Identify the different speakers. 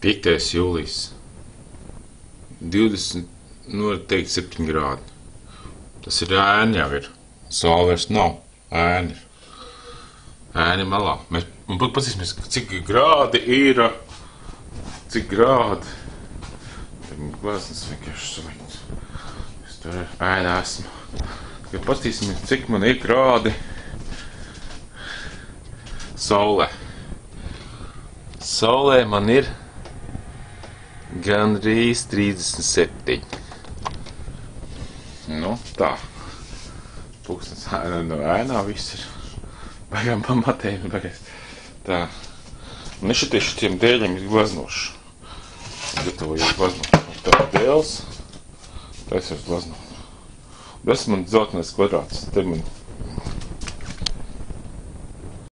Speaker 1: 5. jūlijas. 20, teikt 7 grādi. Tas ir ēni jau ir. Saule vairs nav. Ēni ir. Ēni malā. Un paskatīsimies, cik grādi ir. Cik grādi. Tagad glāznes vienkārši salikt. Es tur ēnā esmu. Tagad paskatīsimies, cik man ir grādi saulē. Saulē man ir gandrīz 37. Nu, tā. Pūkstens ēnā viss ir. Baigām pamatējumi, baigās. Tā. Un es šitiem dēļiem glaznošu. Gatavojos glaznošu. Tā dēls. Tā es varu glaznot. Tas man zeltainais kvadrāts. Te man